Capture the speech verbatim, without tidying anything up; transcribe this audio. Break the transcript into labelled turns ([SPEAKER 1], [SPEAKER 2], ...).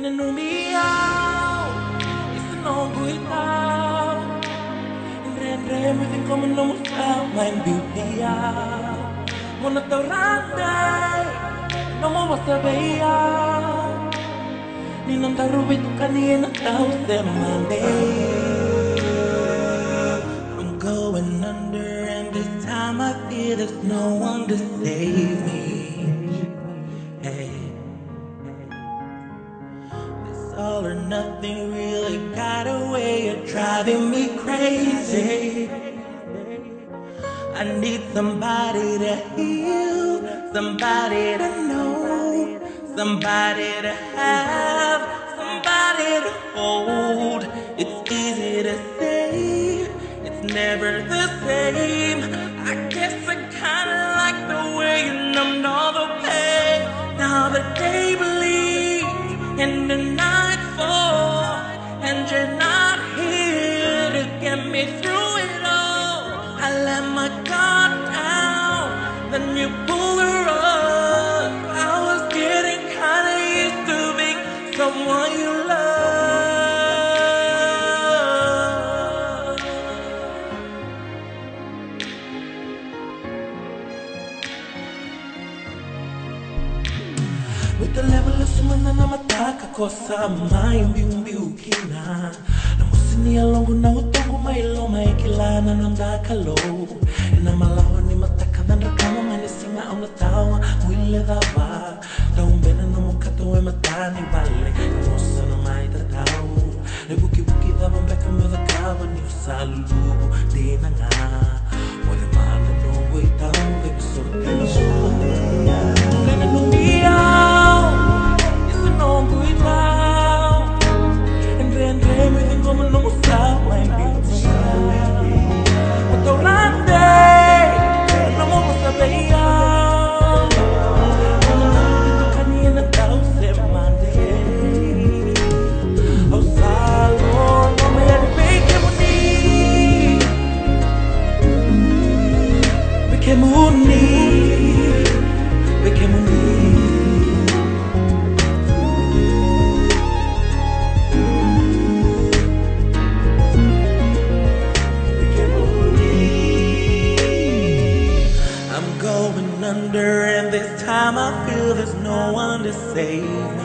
[SPEAKER 1] Nenumia, isinong guitaw. Rem everything coming no style, my beauty. Mona torande, no mo basta beya. Ni non darubi tu kanina tao se mande. I'm going under, and this time I feel there's no one to save me. Hey. All or nothing really got a way of driving me crazy. I need somebody to heal, somebody to know, somebody to have, somebody to hold. It's easy to say, it's never the same. I guess I kinda like the way you numbed all the pain. Now the day bleeds and the night falls, and you're not here to get me through it all. I let my guard down, then you pull the rug. I was getting kinda used to being someone you love. With the level of sumana na mataka kosa mai mbiu mbiu kina na musini alongo na utongo mailo maikilana na ndakalo na malaho ni mataka dhandra kama mani singa au na tawa muile dhava daumbena no mukato e matani wale musa no mai tatau ne buki buki dhava mbeka mwedha kava ni usalubu dina nga wale mana no goitau vek sortino nena numia everything coming no style, my beauty. But the rande, no more was a beya. I'm a little bit canny in a thousand Monday. Oh, salon, no me had to make him need. Became money, became money. Under, and this time I feel there's no one to save me.